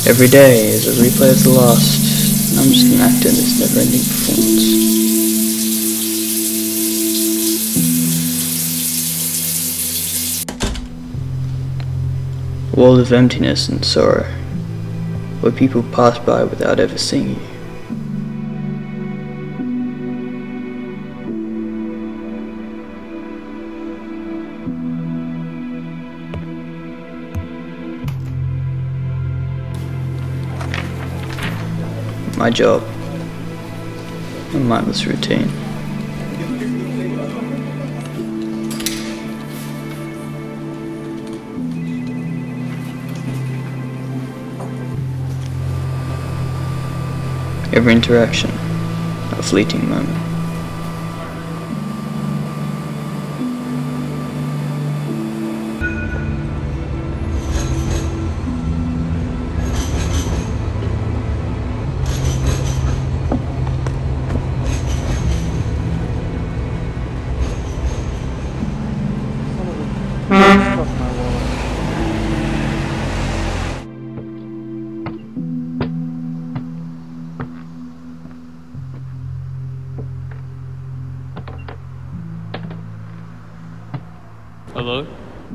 Every day is a replay of the last, and I'm just an actor in this never-ending performance. A world of emptiness and sorrow, where people pass by without ever seeing you. My job, a mindless routine. Every interaction, a fleeting moment. Hello?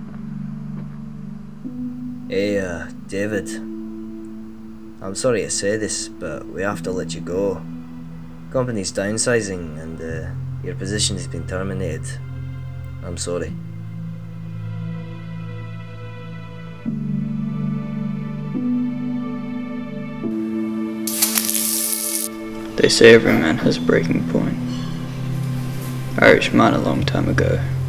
Hey, David. I'm sorry to say this, but we have to let you go. Company's downsizing and your position has been terminated. I'm sorry. They say every man has a breaking point. I reached mine a long time ago.